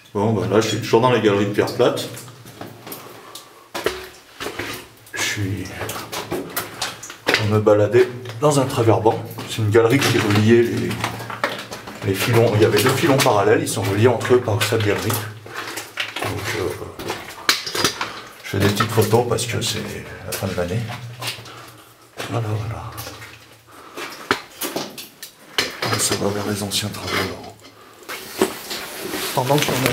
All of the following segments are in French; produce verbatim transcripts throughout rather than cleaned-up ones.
Bon, bah là, je suis toujours dans les galeries de pierre plate. Je suis en me balader dans un travers-banc. C'est une galerie qui reliait les, les filons. Il y avait deux filons parallèles, ils sont reliés entre eux par cette galerie. Donc, euh, je fais des petites photos parce que c'est la fin de l'année. Voilà, voilà. Ça va vers les anciens travaux là-haut. Pendant qu'il y en a.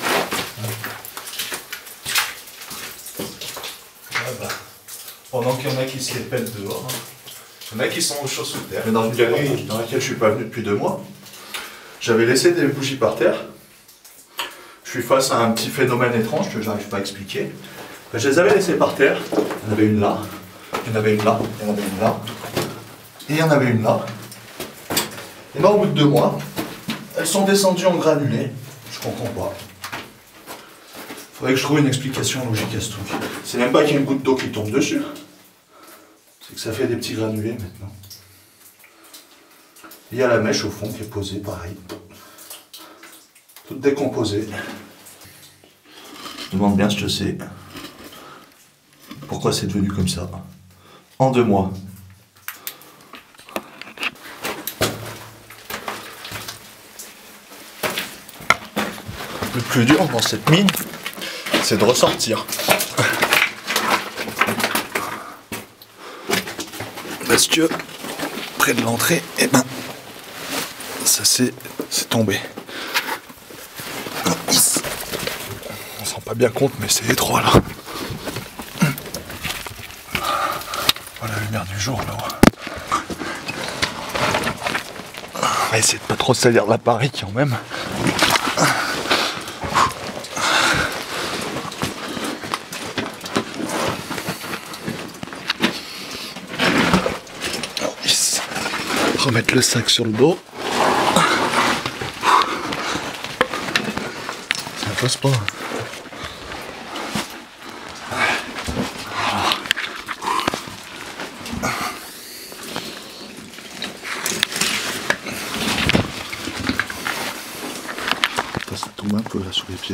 Ah bah. Pendant qu'il y en a qui se répètent dehors, hein. Il y en a qui sont aux choses sous terre. Mais dans une galerie dans laquelle je suis pas venu depuis deux mois, j'avais laissé des bougies par terre. Je suis face à un petit phénomène étrange que j'arrive pas à expliquer. Ben, je les avais laissées par terre. Il y en avait une là, il y en avait une là, il y en avait une là, et il y en avait une là. Et ben, au bout de deux mois, elles sont descendues en granulés. Je comprends pas. Faudrait que je trouve une explication logique à ce truc. C'est même pas qu'il y a une goutte d'eau qui tombe dessus. C'est que ça fait des petits granulés maintenant. Il y a la mèche au fond qui est posée, pareil. Toute décomposée. Je me demande bien ce que c'est. Pourquoi c'est devenu comme ça. En deux mois. Le plus dur dans cette mine, c'est de ressortir. Parce que près de l'entrée, eh ben, ça c'est tombé. On se rend pas bien compte, mais c'est étroit là. Voilà la lumière du jour là. On va essayer de pas trop salir l'appareil quand même. Remettre le sac sur le dos. Ça passe pas. Ça tombe un peu là sur les pieds.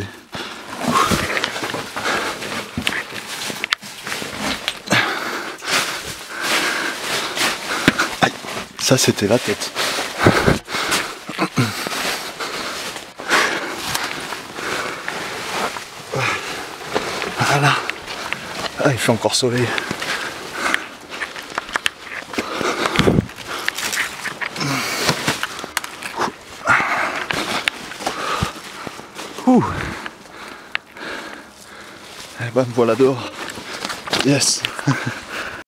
Ça, c'était la tête. Voilà. Ah, il fait encore soleil. Ouh. Eh ben, me voilà dehors. Yes.